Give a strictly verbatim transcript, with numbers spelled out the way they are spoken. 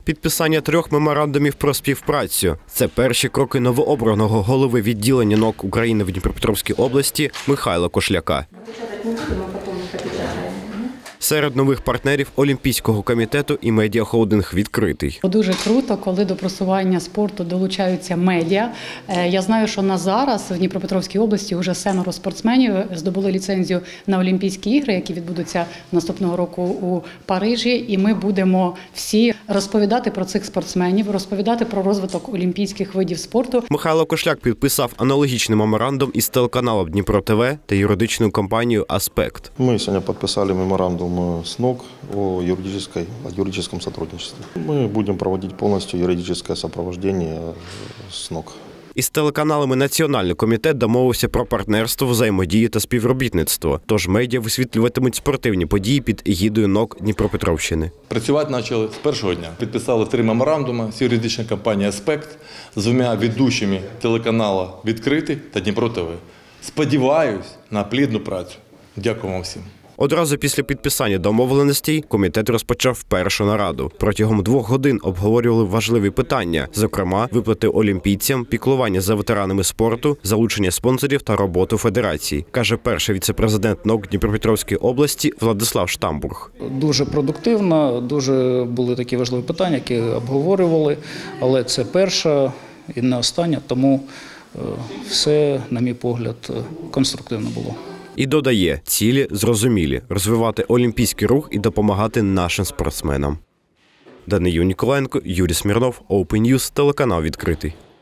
Підписання трьох меморандумів про співпрацю – це перші кроки новообраного голови відділення НОК України в Дніпропетровській області Михайла Кошляка. Серед нових партнерів Олімпійського комітету і медіахолдинг «Відкритий». Дуже круто, коли до просування спорту долучаються медіа. Я знаю, що на зараз в Дніпропетровській області вже семеро спортсменів здобули ліцензію на Олімпійські ігри, які відбудуться наступного року у Парижі. І ми будемо всі розповідати про цих спортсменів, розповідати про розвиток олімпійських видів спорту. Михайло Кошляк підписав аналогічний меморандум із телеканалом Дніпро ТВ та юридичною компанією «Аспект». Ми сьогодні підписали меморандум с НОК о юридической, о юридическом сотрудничестве. Мы будем проводить полностью юридическое сопровождение с НОК. Із телеканалами Національний комітет домовився про партнерство, взаємодію та співробітництво. Тож медіа висвітлюватимуть спортивні події під егідою НОК Дніпропетровщини. Працювати почали з першого дня. Підписали три меморандуми з юридичною компанією «Аспект», з двома ведучими телеканалу «Відкритий» та Дніпро ТВ. Сподіваюсь на плідну працю. Дякую вам всім. Одразу після підписання домовленостей комітет розпочав першу нараду. Протягом двох годин обговорювали важливі питання, зокрема, виплати олімпійцям, піклування за ветеранами спорту, залучення спонсорів та роботу федерації, каже перший віце-президент НОК Дніпропетровської області Владислав Штамбург. Дуже продуктивно, дуже були такі важливі питання, які обговорювали, але це перша і не остання, тому все, на мій погляд, конструктивно було. І додає, цілі зрозумілі – розвивати олімпійський рух і допомагати нашим спортсменам. Данию Ніколаєнко, Юрій Смірнов, Open News, телеканал «Відкритий».